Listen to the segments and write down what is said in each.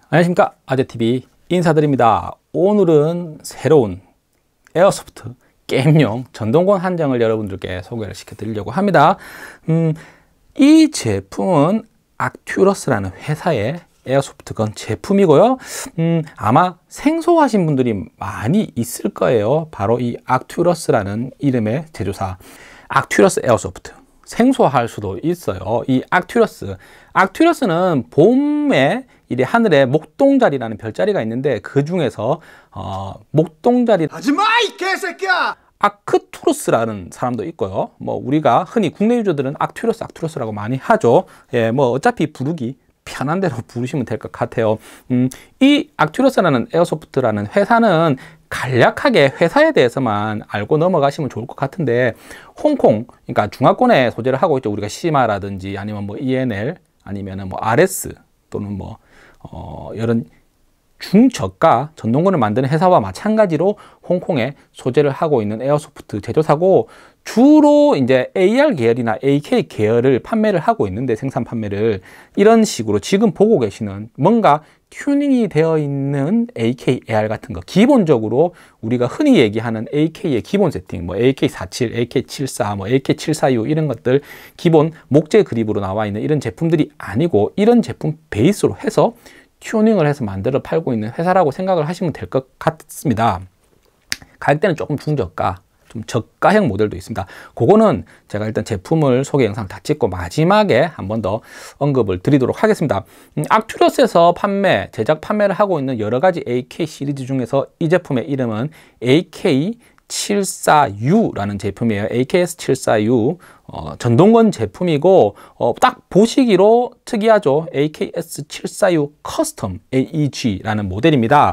안녕하십니까, 아재TV 인사드립니다. 오늘은 새로운 에어소프트 게임용 전동권 한정을 여러분들께 소개를 시켜드리려고 합니다. 이 제품은 악튜러스라는 회사의 에어소프트건 제품이고요. 아마 생소하신 분들이 많이 있을 거예요. 바로 이 악튜러스라는 이름의 제조사, 악튜러스 에어소프트. 생소할 수도 있어요. 이 악튜러스는 봄에 이래 하늘에 목동자리라는 별자리가 있는데 그 중에서 목동자리 하지마 이 개새끼야! 아크투러스라는 사람도 있고요. 뭐 우리가 흔히 국내 유저들은 악튜러스라고 많이 하죠. 예, 뭐 어차피 부르기 편한 대로 부르시면 될 것 같아요. 이 악튜러스라는 에어소프트라는 회사는 간략하게 회사에 대해서만 알고 넘어가시면 좋을 것 같은데, 홍콩, 그러니까 중화권에 소재를 하고 있죠. 우리가 시마라든지 아니면 뭐 ENL 아니면은 뭐 RS 또는 뭐 이런 중저가 전동권을 만드는 회사와 마찬가지로 홍콩에 소재를 하고 있는 에어소프트 제조사고, 주로 이제 AR 계열이나 AK 계열을 판매를 하고 있는데, 생산 판매를 이런 식으로 지금 보고 계시는 뭔가 튜닝이 되어 있는 AK AR 같은 거, 기본적으로 우리가 흔히 얘기하는 AK의 기본 세팅, 뭐 AK47, AK74, 뭐 AK746 이런 것들 기본 목재 그립으로 나와 있는 이런 제품들이 아니고, 이런 제품 베이스로 해서 튜닝을 해서 만들어 팔고 있는 회사라고 생각을 하시면 될 것 같습니다. 가격대는 조금 중저가, 좀 저가형 모델도 있습니다. 그거는 제가 일단 제품을 소개 영상 다 찍고 마지막에 한 번 더 언급을 드리도록 하겠습니다. 악튜러스에서 제작 판매를 하고 있는 여러 가지 AK 시리즈 중에서 이 제품의 이름은 AK74U라는 제품이에요. AKS74U 전동권 제품이고, 딱 보시기로 특이하죠. AKS74U 커스텀 AEG라는 모델입니다.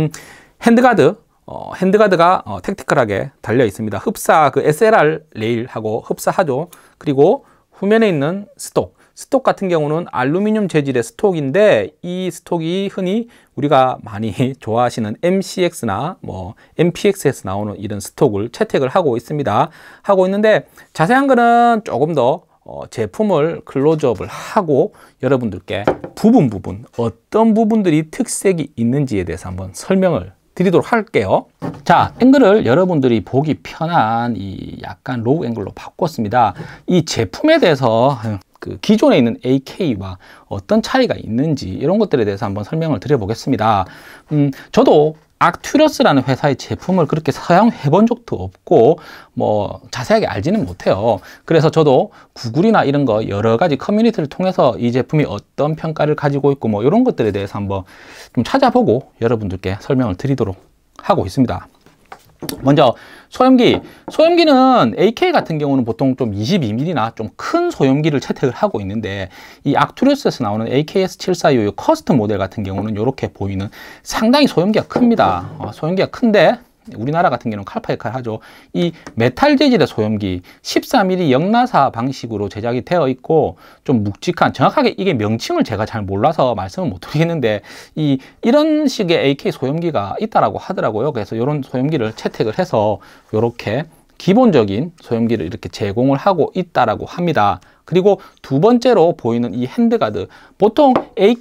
핸드가드가 택티컬하게 달려 있습니다. 흡사, 그 SLR 레일하고 흡사하죠. 그리고 후면에 있는 스톡 같은 경우는 알루미늄 재질의 스톡인데, 이 스톡이 흔히 우리가 많이 좋아하시는 MCX나 뭐 MPX에서 나오는 이런 스톡을 채택을 하고 있는데, 자세한 거는 조금 더 제품을 클로즈업을 하고 여러분들께 부분 어떤 부분들이 특색이 있는지에 대해서 한번 설명을 드리도록 할게요. 자, 앵글을 여러분들이 보기 편한 이 약간 로우 앵글로 바꿨습니다. 이 제품에 대해서 그 기존에 있는 AK와 어떤 차이가 있는지 이런 것들에 대해서 한번 설명을 드려보겠습니다. 저도 악튜러스라는 회사의 제품을 그렇게 사용해 본 적도 없고 뭐 자세하게 알지는 못해요. 그래서 저도 구글이나 이런 거 여러 가지 커뮤니티를 통해서 이 제품이 어떤 평가를 가지고 있고 뭐 이런 것들에 대해서 한번 좀 찾아보고 여러분들께 설명을 드리도록 하고 있습니다. 먼저 소염기는 AK 같은 경우는 보통 좀 22mm나 좀 큰 소염기를 채택을 하고 있는데, 이 악튜러스에서 나오는 AKS742 커스텀 모델 같은 경우는 이렇게 보이는 상당히 소염기가 큽니다. 소염기가 큰데 우리나라 같은 경우는 칼파이칼 하죠. 이 메탈 재질의 소염기 14mm 역나사 방식으로 제작이 되어 있고, 좀 묵직한, 정확하게 이게 명칭을 제가 잘 몰라서 말씀을 못 드리겠는데, 이런 식의 AK 소염기가 있다라고 하더라고요. 그래서 이런 소염기를 채택을 해서 이렇게 기본적인 소염기를 이렇게 제공을 하고 있다라고 합니다. 그리고 두 번째로 보이는 이 핸드가드, 보통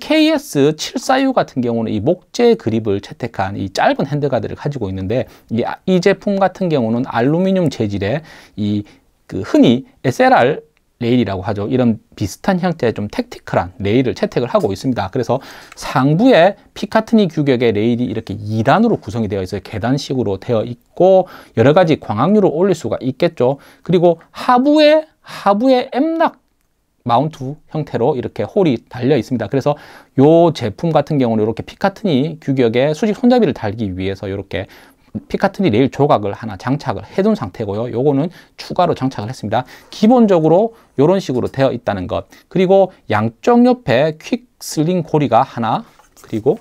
AKS746 같은 경우는 이 목재 그립을 채택한 이 짧은 핸드가드를 가지고 있는데, 이 제품 같은 경우는 알루미늄 재질의 흔히 SLR 레일이라고 하죠. 이런 비슷한 형태의 좀 택티컬한 레일을 채택을 하고 있습니다. 그래서 상부에 피카트니 규격의 레일이 이렇게 2단으로 구성이 되어 있어요. 계단식으로 되어 있고 여러 가지 광학류를 올릴 수가 있겠죠. 그리고 하부에 엠락 마운트 형태로 이렇게 홀이 달려 있습니다. 그래서 이 제품 같은 경우는 이렇게 피카트니 규격의 수직 손잡이를 달기 위해서 이렇게 피카트니 레일 조각을 하나 장착을 해둔 상태고요. 요거는 추가로 장착을 했습니다. 기본적으로 이런 식으로 되어 있다는 것, 그리고 양쪽 옆에 퀵 슬링 고리가 하나, 그리고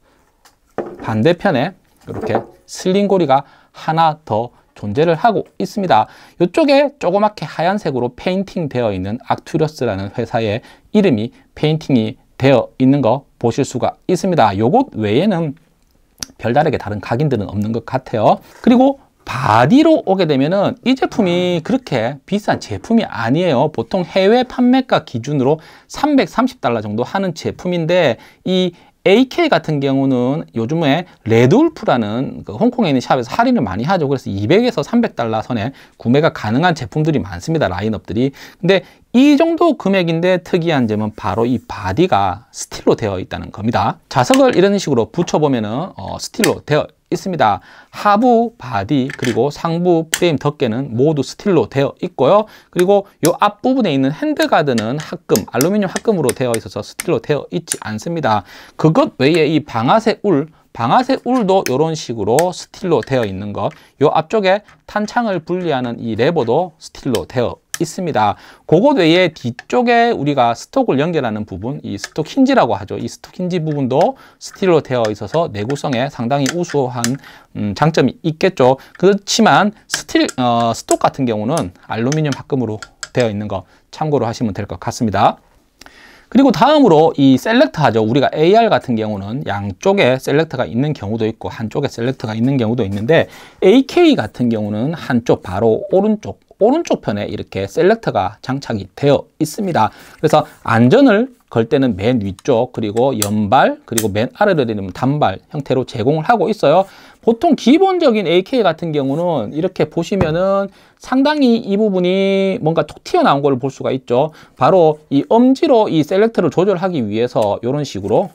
반대편에 이렇게 슬링 고리가 하나 더 존재를 하고 있습니다. 이쪽에 조그맣게 하얀색으로 페인팅 되어 있는 악튜러스라는 회사의 이름이 페인팅이 되어 있는 거 보실 수가 있습니다. 요것 외에는 별다르게 다른 각인들은 없는 것 같아요. 그리고 바디로 오게 되면은 이 제품이 그렇게 비싼 제품이 아니에요. 보통 해외 판매가 기준으로 $330 정도 하는 제품인데, 이 AK 같은 경우는 요즘에 레드울프라는 그 홍콩에 있는 샵에서 할인을 많이 하죠. 그래서 200에서 300달러 선에 구매가 가능한 제품들이 많습니다. 라인업들이. 근데 이 정도 금액인데 특이한 점은 바로 이 바디가 스틸로 되어 있다는 겁니다. 자석을 이런 식으로 붙여보면은 스틸로 되어 있습니다. 하부 바디 그리고 상부 프레임 덮개는 모두 스틸로 되어 있고요. 그리고 이 앞부분에 있는 핸드가드는 합금, 알루미늄 합금으로 되어 있어서 스틸로 되어 있지 않습니다. 그것 외에 이 방아쇠 울도 이런 식으로 스틸로 되어 있는 것, 이 앞쪽에 탄창을 분리하는 이 레버도 스틸로 되어 있습니다. 그것 외에 뒤쪽에 우리가 스톡을 연결하는 부분, 이 스톡 힌지라고 하죠. 이 스톡 힌지 부분도 스틸로 되어 있어서 내구성에 상당히 우수한 장점이 있겠죠. 그렇지만 스톡 같은 경우는 알루미늄 합금으로 되어 있는 거 참고로 하시면 될 것 같습니다. 그리고 다음으로 이 셀렉터 하죠. 우리가 AR 같은 경우는 양쪽에 셀렉터가 있는 경우도 있고 한쪽에 셀렉터가 있는 경우도 있는데, AK 같은 경우는 한쪽 바로 오른쪽 편에 이렇게 셀렉터가 장착이 되어 있습니다. 그래서 안전을 걸 때는 맨 위쪽, 그리고 연발, 그리고 맨 아래로 내리면 단발 형태로 제공을 하고 있어요. 보통 기본적인 AK 같은 경우는 이렇게 보시면은 상당히 이 부분이 뭔가 톡 튀어나온 걸 볼 수가 있죠. 바로 이 엄지로 이 셀렉터를 조절하기 위해서 이런 식으로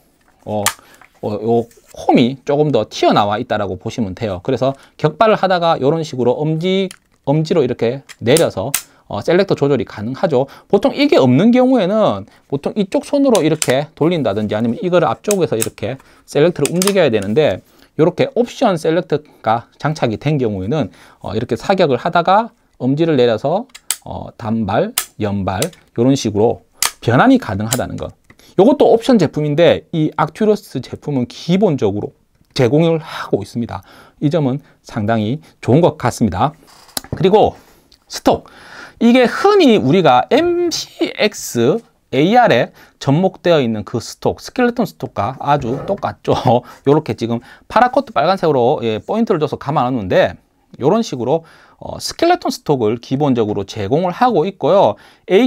요 홈이 조금 더 튀어나와 있다라고 보시면 돼요. 그래서 격발을 하다가 이런 식으로 엄지로 이렇게 내려서 셀렉터 조절이 가능하죠. 보통 이게 없는 경우에는 보통 이쪽 손으로 이렇게 돌린다든지 아니면 이거를 앞쪽에서 이렇게 셀렉터를 움직여야 되는데, 이렇게 옵션 셀렉터가 장착이 된 경우에는 이렇게 사격을 하다가 엄지를 내려서 단발, 연발 이런 식으로 변환이 가능하다는 것. 이것도 옵션 제품인데 이 아큐러스 제품은 기본적으로 제공을 하고 있습니다. 이 점은 상당히 좋은 것 같습니다. 그리고 스톡, 이게 흔히 우리가 MCX AR에 접목되어 있는 그 스톡, 스켈레톤 스톡과 아주 똑같죠. 이렇게 지금 파라코트 빨간색으로 포인트를 줘서 감아놨는데, 이런 식으로 스켈레톤 스톡을 기본적으로 제공을 하고 있고요.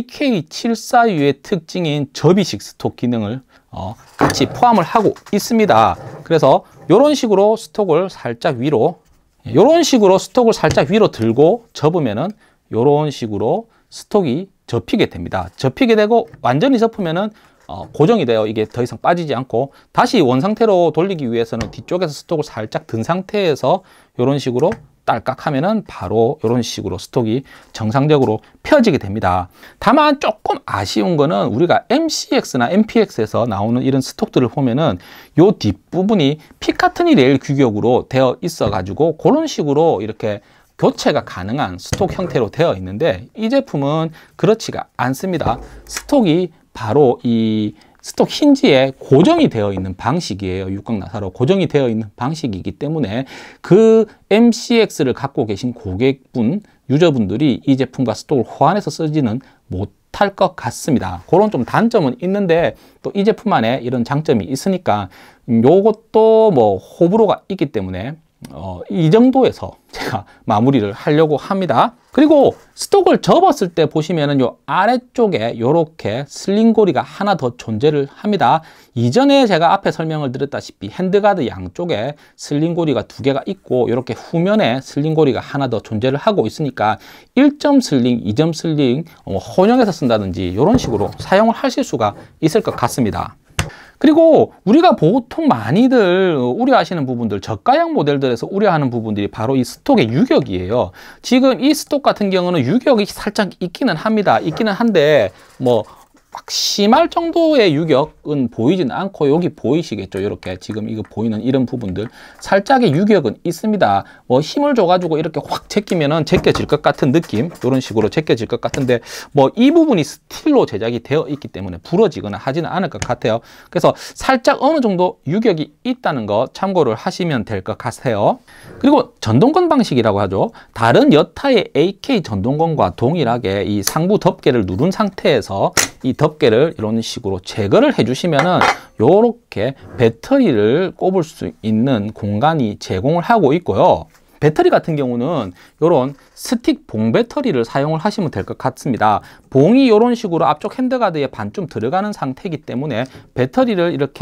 AK742의 특징인 접이식 스톡 기능을 같이 포함을 하고 있습니다. 그래서 이런 식으로 스톡을 살짝 위로 들고 접으면은 이런 식으로 스톡이 접히게 됩니다. 접히게 되고 완전히 접으면은 고정이 돼요. 이게 더 이상 빠지지 않고, 다시 원상태로 돌리기 위해서는 뒤쪽에서 스톡을 살짝 든 상태에서 이런 식으로 딸깍 하면은 바로 이런 식으로 스톡이 정상적으로 펴지게 됩니다. 다만 조금 아쉬운 거는 우리가 MCX나 MPX에서 나오는 이런 스톡들을 보면은 요 뒷부분이 피카트니 레일 규격으로 되어 있어 가지고 그런 식으로 이렇게 교체가 가능한 스톡 형태로 되어 있는데, 이 제품은 그렇지가 않습니다. 스톡이 바로 이 스톡 힌지에 고정이 되어 있는 방식이에요. 육각 나사로 고정이 되어 있는 방식이기 때문에 그 MCX를 갖고 계신 고객분, 유저분들이 이 제품과 스톡을 호환해서 쓰지는 못할 것 같습니다. 그런 좀 단점은 있는데, 또 이 제품만의 이런 장점이 있으니까 요것도 뭐 호불호가 있기 때문에 이 정도에서 제가 마무리를 하려고 합니다. 그리고 스톡을 접었을 때 보시면은 요 아래쪽에 이렇게 슬링고리가 하나 더 존재를 합니다. 이전에 제가 앞에 설명을 드렸다시피 핸드가드 양쪽에 슬링고리가 2개가 있고, 이렇게 후면에 슬링고리가 하나 더 존재를 하고 있으니까 1점 슬링, 2점 슬링 혼용해서 쓴다든지 이런 식으로 사용을 하실 수가 있을 것 같습니다. 그리고 우리가 보통 많이들 우려하시는 부분들, 저가형 모델들에서 우려하는 부분들이 바로 이 스톡의 유격이에요. 지금 이 스톡 같은 경우는 유격이 살짝 있기는 합니다. 있기는 한데 뭐 막 심할 정도의 유격은 보이지는 않고, 여기 보이시겠죠? 이렇게 지금 이거 보이는 이런 부분들 살짝의 유격은 있습니다. 뭐 힘을 줘가지고 이렇게 확 제끼면은 제껴질 것 같은 느낌, 이런 식으로 제껴질 것 같은데 뭐 이 부분이 스틸로 제작이 되어 있기 때문에 부러지거나 하지는 않을 것 같아요. 그래서 살짝 어느 정도 유격이 있다는 거 참고를 하시면 될 것 같아요. 그리고 전동건 방식이라고 하죠. 다른 여타의 AK 전동건과 동일하게 이 상부 덮개를 누른 상태에서 이 덮개를 이런 식으로 제거를 해주시면은 요렇게 배터리를 꼽을 수 있는 공간이 제공을 하고 있고요. 배터리 같은 경우는 이런 스틱 봉 배터리를 사용을 하시면 될 것 같습니다. 봉이 이런 식으로 앞쪽 핸드가드에 반쯤 들어가는 상태이기 때문에 배터리를 이렇게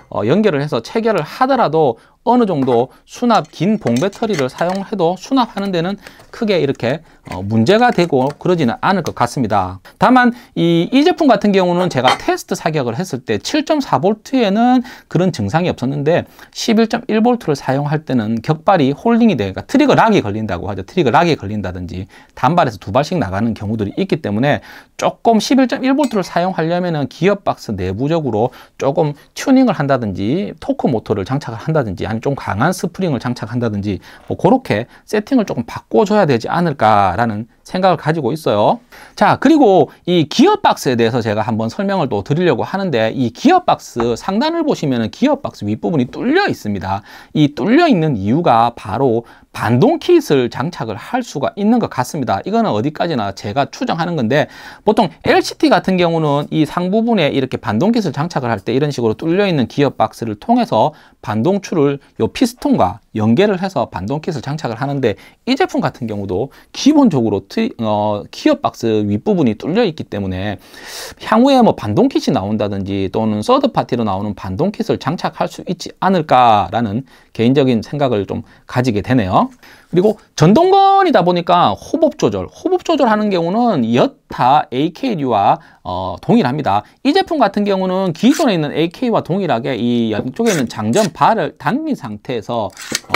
연결을 해서 체결을 하더라도 어느 정도 수납 긴 봉 배터리를 사용해도 수납하는 데는 크게 이렇게 문제가 되고 그러지는 않을 것 같습니다. 다만 이 제품 같은 경우는 제가 테스트 사격을 했을 때 7.4V에는 그런 증상이 없었는데 11.1V를 사용할 때는 격발이 홀딩이 되니까 트리거 락이 걸린다고 하죠. 트리거 락이 걸린다든지 단발에서 두 발씩 나가는 경우들이 있기 때문에 조금 11.1V를 사용하려면은 기어박스 내부적으로 조금 튜닝을 한다든지 토크 모터를 장착을 한다든지 아니면 좀 강한 스프링을 장착한다든지 뭐 그렇게 세팅을 조금 바꿔줘야 되지 않을까라는 생각을 가지고 있어요. 자, 그리고 이 기어박스에 대해서 제가 한번 설명을 또 드리려고 하는데, 이 기어박스 상단을 보시면은 기어박스 윗부분이 뚫려 있습니다. 이 뚫려 있는 이유가 바로 반동 킷을 장착을 할 수가 있는 것 같습니다. 이거는 어디까지나 제가 추정하는 건데, 보통 LCT 같은 경우는 이 상부분에 이렇게 반동 킷을 장착을 할 때 이런 식으로 뚫려 있는 기어박스를 통해서 반동추를 요 피스톤과 연결을 해서 반동 킷을 장착을 하는데, 이 제품 같은 경우도 기본적으로 기어박스 윗부분이 뚫려 있기 때문에 향후에 뭐 반동 킷이 나온다든지 또는 서드 파티로 나오는 반동 킷을 장착할 수 있지 않을까라는 개인적인 생각을 좀 가지게 되네요. 그리고 전동건이다 보니까 호법 조절하는 경우는 여타 AK류와 동일합니다. 이 제품 같은 경우는 기존에 있는 AK와 동일하게 이 양쪽에 있는 장전발을 당긴 상태에서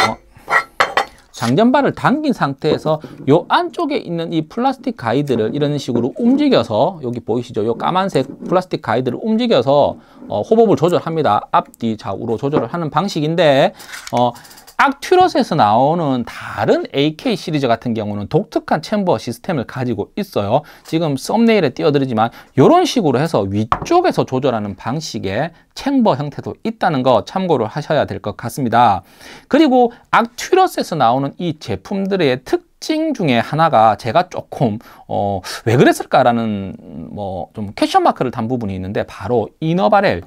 요 안쪽에 있는 이 플라스틱 가이드를 이런 식으로 움직여서, 여기 보이시죠? 요 까만색 플라스틱 가이드를 움직여서 호법을 조절합니다. 앞뒤 좌우로 조절을 하는 방식인데, 악튜러스에서 나오는 다른 AK 시리즈 같은 경우는 독특한 챔버 시스템을 가지고 있어요. 지금 썸네일에 띄워드리지만 이런 식으로 해서 위쪽에서 조절하는 방식의 챔버 형태도 있다는 거 참고를 하셔야 될 것 같습니다. 그리고 악튜러스에서 나오는 이 제품들의 특징 중에 하나가 제가 조금 왜 그랬을까라는 뭐 좀 퀘션 마크를 단 부분이 있는데, 바로 이너바렐.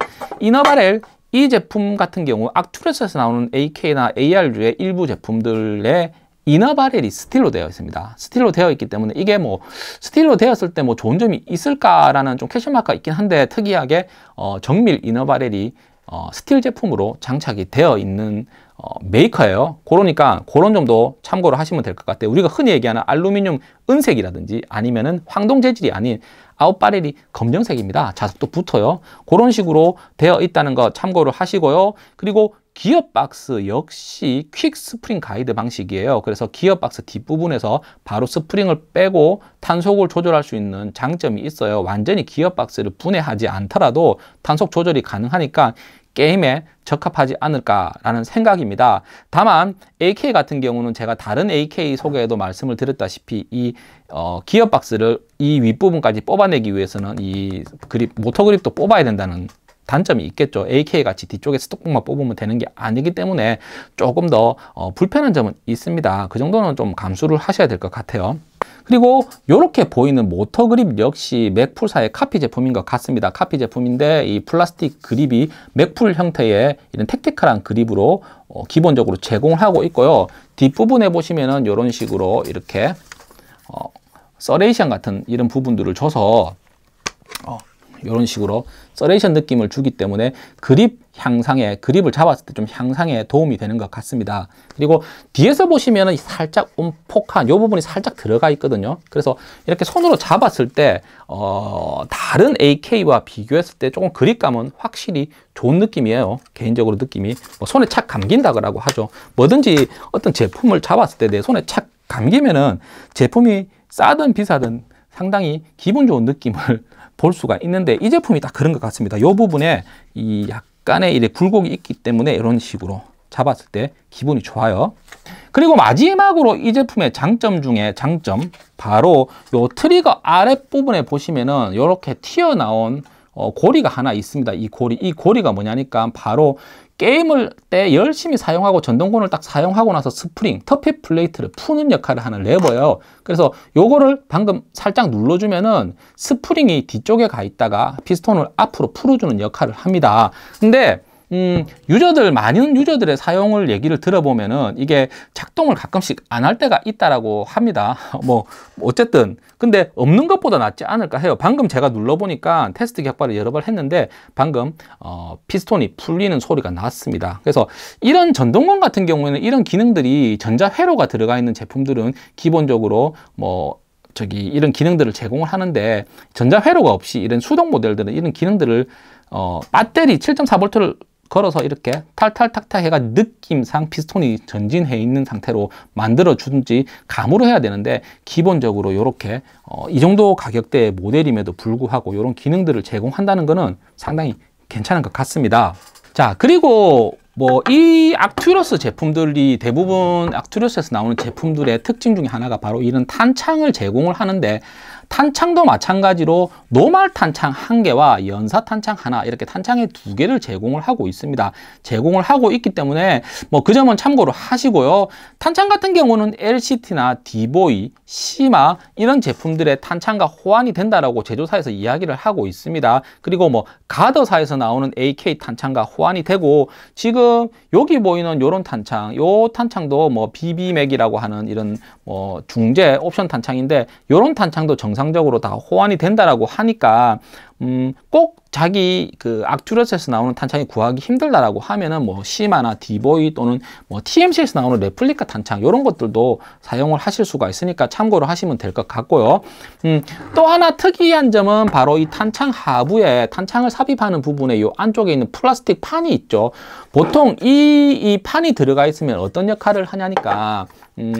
이 제품 같은 경우 악튜러스에서 나오는 AK나 AR류의 일부 제품들의 이너 바렐이 스틸로 되어 있습니다. 스틸로 되어 있기 때문에 이게 뭐 스틸로 되었을 때 뭐 좋은 점이 있을까라는 좀 퀘션 마크가 있긴 한데, 특이하게 정밀 이너 바렐이 스틸 제품으로 장착이 되어 있는 메이커예요. 그러니까 그런 점도 참고를 하시면 될 것 같아요. 우리가 흔히 얘기하는 알루미늄 은색이라든지 아니면은 황동 재질이 아닌 아웃바렐이 검정색입니다. 자석도 붙어요. 그런 식으로 되어 있다는 거 참고를 하시고요. 그리고 기어박스 역시 퀵 스프링 가이드 방식이에요. 그래서 기어박스 뒷부분에서 바로 스프링을 빼고 탄속을 조절할 수 있는 장점이 있어요. 완전히 기어박스를 분해하지 않더라도 탄속 조절이 가능하니까 게임에 적합하지 않을까라는 생각입니다. 다만 AK 같은 경우는 제가 다른 AK 소개에도 말씀을 드렸다시피 이 기어박스를 이 윗부분까지 뽑아내기 위해서는 이 모터 그립도 뽑아야 된다는 단점이 있겠죠. AK 같이 뒤쪽에 스톡봉만 뽑으면 되는 게 아니기 때문에 조금 더 불편한 점은 있습니다. 그 정도는 좀 감수를 하셔야 될 것 같아요. 그리고 이렇게 보이는 모터 그립 역시 맥풀사의 카피 제품인 것 같습니다. 카피 제품인데 이 플라스틱 그립이 맥풀 형태의 이런 택티컬한 그립으로 기본적으로 제공하고 있고요. 뒷부분에 보시면은 이런 식으로 이렇게 서레이션 같은 이런 부분들을 줘서 이런 식으로 서레이션 느낌을 주기 때문에 그립을 잡았을 때 좀 향상에 도움이 되는 것 같습니다. 그리고 뒤에서 보시면은 살짝 움폭한 이 부분이 살짝 들어가 있거든요. 그래서 이렇게 손으로 잡았을 때 다른 AK와 비교했을 때 조금 그립감은 확실히 좋은 느낌이에요. 개인적으로 느낌이 손에 착 감긴다고 하죠. 뭐든지 어떤 제품을 잡았을 때 내 손에 착 감기면은 제품이 싸든 비싸든 상당히 기분 좋은 느낌을 볼 수가 있는데, 이 제품이 딱 그런 것 같습니다. 이 부분에 이 약간의 이렇게 굴곡이 있기 때문에 이런 식으로 잡았을 때 기분이 좋아요. 그리고 마지막으로 이 제품의 장점 중에 장점, 바로 이 트리거 아랫부분에 보시면은 이렇게 튀어나온 고리가 하나 있습니다. 이 고리가 뭐냐니까 바로 게임을 때 열심히 사용하고 전동건을 딱 사용하고 나서 스프링, 터핏 플레이트를 푸는 역할을 하는 레버예요. 그래서 요거를 방금 살짝 눌러주면은 스프링이 뒤쪽에 가 있다가 피스톤을 앞으로 풀어주는 역할을 합니다. 근데 많은 유저들의 사용을 얘기를 들어보면은 이게 작동을 가끔씩 안 할 때가 있다라고 합니다. 뭐 어쨌든 근데 없는 것보다 낫지 않을까 해요. 방금 제가 눌러보니까 테스트 격발을 여러 번 했는데 방금 피스톤이 풀리는 소리가 났습니다. 그래서 이런 전동건 같은 경우에는 이런 기능들이 전자회로가 들어가 있는 제품들은 기본적으로 이런 기능들을 제공을 하는데, 전자회로가 없이 이런 수동 모델들은 이런 기능들을 배터리 7.4V를 걸어서 이렇게 탈탈탁탁 해가 느낌상 피스톤이 전진해 있는 상태로 만들어 주든지 감으로 해야 되는데, 기본적으로 이렇게 이 정도 가격대의 모델임에도 불구하고 이런 기능들을 제공한다는 것은 상당히 괜찮은 것 같습니다. 자, 그리고 이 악튜러스 제품들이 대부분 악튜러스에서 나오는 제품들의 특징 중에 하나가 바로 이런 탄창을 제공을 하는데, 탄창도 마찬가지로 노말 탄창 1개와 연사 탄창 하나, 이렇게 탄창의 2개를 제공을 하고 있습니다. 제공을 하고 있기 때문에 그 점은 참고로 하시고요. 탄창 같은 경우는 LCT나 디보이, 시마 이런 제품들의 탄창과 호환이 된다라고 제조사에서 이야기를 하고 있습니다. 그리고 가더사에서 나오는 AK 탄창과 호환이 되고, 지금 여기 보이는 요런 탄창, 요 탄창도 BB맥이라고 하는 이런 중재 옵션 탄창인데, 요런 탄창도 정상적으로 다 호환이 된다라고 하니까 꼭 자기 그 악튜러스에서 나오는 탄창이 구하기 힘들다라고 하면은 시마나 디보이 또는 TMC에서 나오는 레플리카 탄창 이런 것들도 사용을 하실 수가 있으니까 참고로 하시면 될 것 같고요. 또 하나 특이한 점은 바로 이 탄창 하부에 탄창을 삽입하는 부분에 이 안쪽에 있는 플라스틱 판이 있죠. 보통 이 판이 들어가 있으면 어떤 역할을 하냐니까,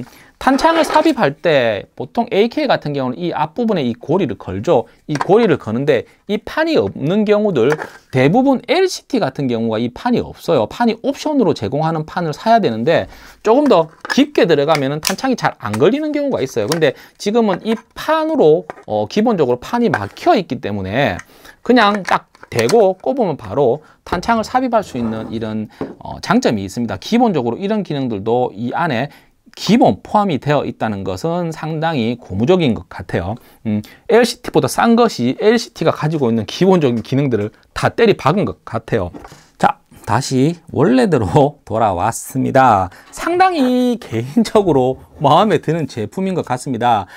탄창을 삽입할 때 보통 AK 같은 경우는 이 앞부분에 이 고리를 걸죠. 이 고리를 거는데 이 판이 없는 경우들, 대부분 LCT 같은 경우가 이 판이 없어요. 판이 옵션으로 제공하는 판을 사야 되는데, 조금 더 깊게 들어가면 탄창이 잘 안 걸리는 경우가 있어요. 근데 지금은 이 판으로 기본적으로 판이 막혀 있기 때문에 그냥 딱 대고 꼽으면 바로 탄창을 삽입할 수 있는 이런 장점이 있습니다. 기본적으로 이런 기능들도 이 안에 기본 포함이 되어 있다는 것은 상당히 고무적인 것 같아요. LCT보다 싼 것이 LCT가 가지고 있는 기본적인 기능들을 다 때리 박은 것 같아요. 자, 다시 원래대로 돌아왔습니다. 상당히 개인적으로 마음에 드는 제품인 것 같습니다.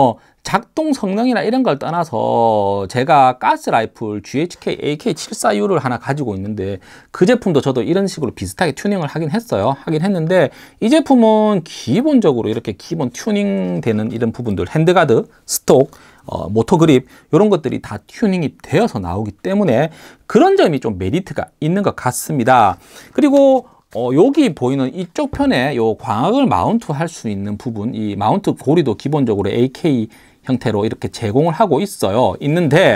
작동 성능이나 이런 걸 떠나서 제가 가스라이플 GHK AK74U를 하나 가지고 있는데, 그 제품도 저도 이런 식으로 비슷하게 튜닝을 하긴 했는데, 이 제품은 기본적으로 이렇게 기본 튜닝 되는 이런 부분들, 핸드가드, 스톡, 모터 그립 이런 것들이 다 튜닝이 되어서 나오기 때문에 그런 점이 좀 메리트가 있는 것 같습니다. 그리고 여기 보이는 이쪽 편에 요 광학을 마운트 할 수 있는 부분, 이 마운트 고리도 기본적으로 AK 형태로 이렇게 제공을 하고 있는데,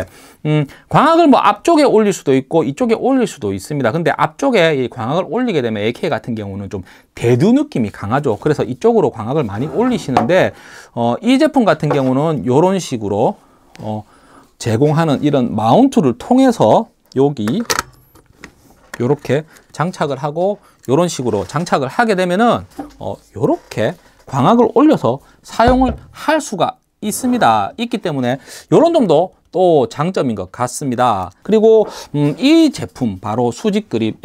광학을 앞쪽에 올릴 수도 있고 이쪽에 올릴 수도 있습니다. 근데 앞쪽에 이 광학을 올리게 되면 AK 같은 경우는 좀 대두 느낌이 강하죠. 그래서 이쪽으로 광학을 많이 올리시는데, 이 제품 같은 경우는 이런 식으로 제공하는 이런 마운트를 통해서 여기 이렇게 장착을 하고, 이런 식으로 장착을 하게 되면은 이렇게 광학을 올려서 사용을 할 수가 있기 때문에 이런 점도 또 장점인 것 같습니다. 그리고 이 제품 바로 수직 그립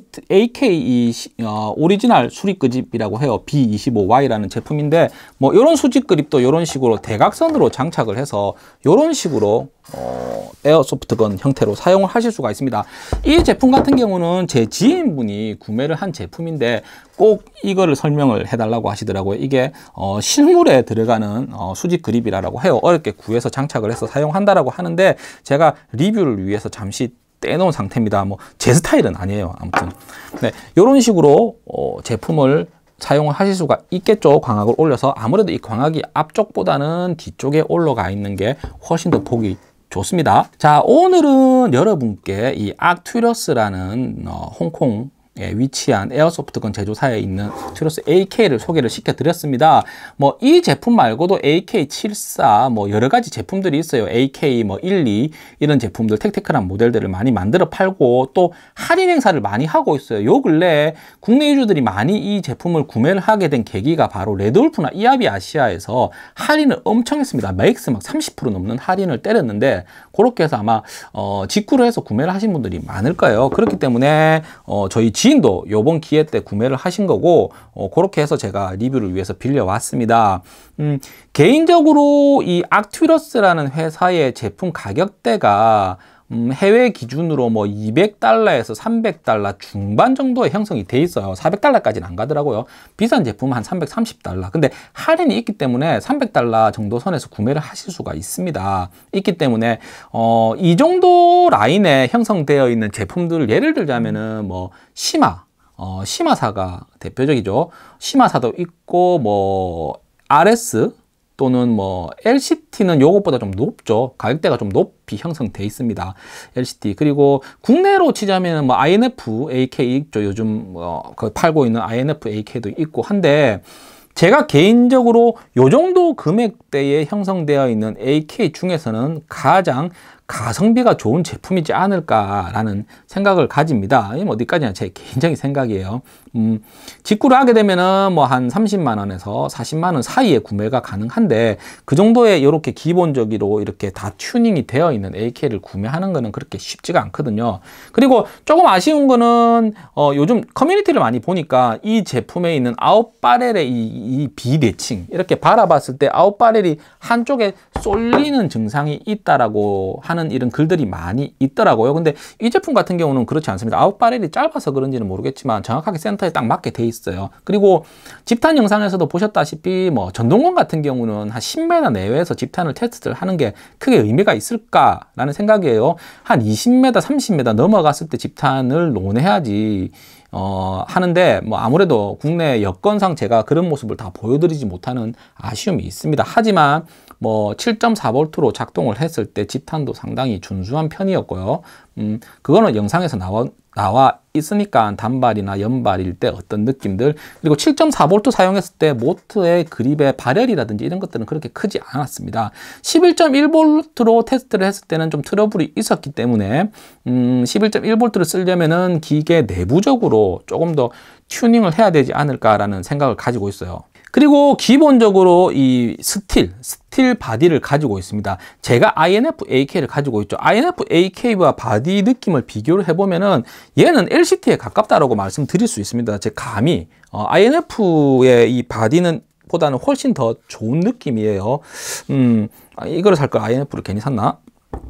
AK 오리지널 수직 그립이라고 해요. B25Y라는 제품인데, 이런 수직 그립도 이런 식으로 대각선으로 장착을 해서 이런 식으로 에어소프트건 형태로 사용을 하실 수가 있습니다. 이 제품 같은 경우는 제 지인분이 구매를 한 제품인데 꼭 이거를 설명을 해달라고 하시더라고요. 이게 실물에 들어가는 수직 그립이라고 해요. 어렵게 구해서 장착을 해서 사용한다라고 하는데, 제가 리뷰를 위해서 잠시 떼놓은 상태입니다. 제 스타일은 아니에요. 아무튼 네, 이런 식으로 제품을 사용을 하실 수가 있겠죠. 광학을 올려서. 아무래도 이 광학이 앞쪽보다는 뒤쪽에 올라가 있는 게 훨씬 더 보기 좋습니다. 자, 오늘은 여러분께 이 악튜러스라는 홍콩 위치한 에어소프트건 제조사에 있는 악튜러스 AK를 소개를 시켜드렸습니다. 뭐 이 제품 말고도 AK74 뭐 여러 가지 제품들이 있어요. AK 뭐 12 이런 제품들 택티컬한 모델들을 많이 만들어 팔고 또 할인 행사를 많이 하고 있어요. 요 근래 국내 유저들이 많이 이 제품을 구매를 하게 된 계기가 바로 레드울프나 이하비 아시아에서 할인을 엄청 했습니다. 맥스 막 30% 넘는 할인을 때렸는데 그렇게 해서 아마 직구로 해서 구매를 하신 분들이 많을 거예요. 그렇기 때문에 저희 지인도 요번 기회 때 구매를 하신 거고 그렇게 해서 제가 리뷰를 위해서 빌려왔습니다. 개인적으로 이 악튜러스라는 회사의 제품 가격대가 해외 기준으로 뭐 200달러에서 300달러 중반 정도의 형성이 돼 있어요. 400달러까지는 안 가더라고요. 비싼 제품은 한 330달러. 근데 할인이 있기 때문에 300달러 정도 선에서 구매를 하실 수가 있습니다. 있기 때문에 이 정도 라인에 형성되어 있는 제품들 예를 들자면은 뭐 시마사가 대표적이죠. 시마사도 있고 뭐 RS 또는 뭐 LCT는 요것보다 좀 높죠. 가격대가 좀 높이 형성돼 있습니다. LCT. 그리고 국내로 치자면 뭐 INF AK 있죠. 요즘 팔고 있는 INF AK도 있고 한데 제가 개인적으로 요 정도 금액대에 형성되어 있는 AK 중에서는 가장 가성비가 좋은 제품이지 않을까라는 생각을 가집니다. 어디까지나 제 개인적인 생각이에요. 직구를 하게 되면은 뭐 한 30만 원에서 40만 원 사이에 구매가 가능한데 그 정도의 이렇게 기본적으로 이렇게 다 튜닝이 되어 있는 AK를 구매하는 거는 그렇게 쉽지가 않거든요. 그리고 조금 아쉬운 거는 요즘 커뮤니티를 많이 보니까 이 제품에 있는 아웃바렐의 이 비대칭 이렇게 바라봤을 때 아웃바렐이 한쪽에 쏠리는 증상이 있다라고 하는 이런 글들이 많이 있더라고요. 근데 이 제품 같은 경우는 그렇지 않습니다. 아웃바렐이 짧아서 그런지는 모르겠지만 정확하게 센터에 딱 맞게 돼 있어요. 그리고 집탄 영상에서도 보셨다시피 뭐 전동건 같은 경우는 한 10m 내외에서 집탄을 테스트를 하는 게 크게 의미가 있을까라는 생각이에요. 한 20m, 30m 넘어갔을 때 집탄을 논해야지 하는데 뭐 아무래도 국내 여건상 제가 그런 모습을 다 보여드리지 못하는 아쉬움이 있습니다. 하지만 뭐 7.4V로 작동을 했을 때 집탄도 상당히 준수한 편이었고요. 그거는 영상에서 나와 있으니까 단발이나 연발일 때 어떤 느낌들, 그리고 7.4V 사용했을 때 모터의 그립의 발열이라든지 이런 것들은 그렇게 크지 않았습니다. 11.1V로 테스트를 했을 때는 좀 트러블이 있었기 때문에 11.1V를 쓰려면은 기계 내부적으로 조금 더 튜닝을 해야 되지 않을까라는 생각을 가지고 있어요. 그리고 기본적으로 이 스틸 바디를 가지고 있습니다. 제가 INF AK를 가지고 있죠. INF AK와 바디 느낌을 비교를 해보면은 얘는 LCT에 가깝다라고 말씀드릴 수 있습니다. 제 감히 INF의 이 바디는 보다는 훨씬 더 좋은 느낌이에요. 이거를 살 걸 INF를 괜히 샀나?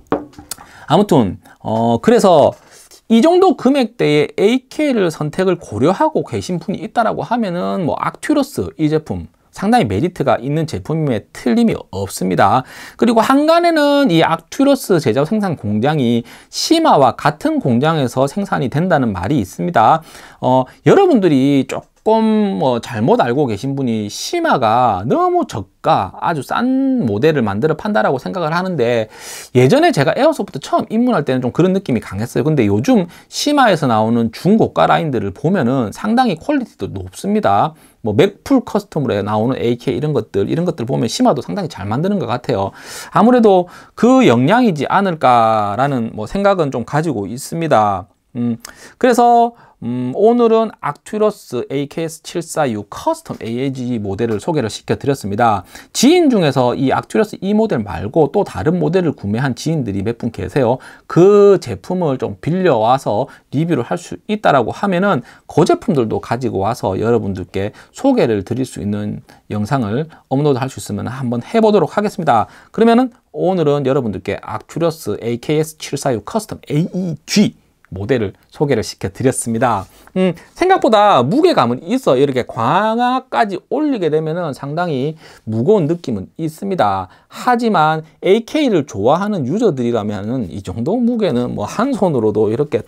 아무튼 그래서 이 정도 금액대에 AK를 선택을 고려하고 계신 분이 있다라고 하면은 뭐 악튜러스 이 제품 상당히 메리트가 있는 제품임에 틀림이 없습니다. 그리고 한간에는 이 악튜러스 제작 생산 공장이 시마와 같은 공장에서 생산이 된다는 말이 있습니다. 여러분들이 조금 뭐 잘못 알고 계신 분이 시마가 너무 저가 아주 싼 모델을 만들어 판다라고 생각을 하는데, 예전에 제가 에어소프트 처음 입문할 때는 좀 그런 느낌이 강했어요. 근데 요즘 시마에서 나오는 중고가 라인들을 보면은 상당히 퀄리티도 높습니다. 뭐 맥풀 커스텀으로 나오는 AK 이런 것들 보면 시마도 상당히 잘 만드는 것 같아요. 아무래도 그 역량이지 않을까라는 뭐 생각은 좀 가지고 있습니다. 그래서 오늘은 악튜러스 AKS746 커스텀 AAG 모델을 소개를 시켜드렸습니다. 지인 중에서 이 악튜러스 이 모델 말고 또 다른 모델을 구매한 지인들이 몇 분 계세요. 그 제품을 좀 빌려와서 리뷰를 할 수 있다라고 하면은 그 제품들도 가지고 와서 여러분들께 소개를 드릴 수 있는 영상을 업로드 할 수 있으면 한번 해보도록 하겠습니다. 그러면은 오늘은 여러분들께 악튜러스 AKS746 커스텀 AEG 모델을 소개를 시켜드렸습니다. 생각보다 무게감은 있어. 이렇게 광화까지 올리게 되면은 상당히 무거운 느낌은 있습니다. 하지만 AK를 좋아하는 유저들이라면은 이 정도 무게는 뭐 한 손으로도 이렇게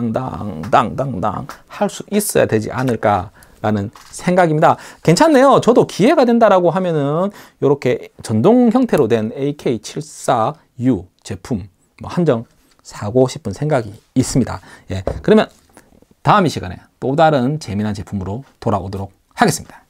땅땅땅 할 수 있어야 되지 않을까 라는 생각입니다. 괜찮네요. 저도 기회가 된다라고 하면은 이렇게 전동 형태로 된 AK74U 제품 한정 사고 싶은 생각이 있습니다. 예, 그러면 다음 이 시간에 또 다른 재미난 제품으로 돌아오도록 하겠습니다.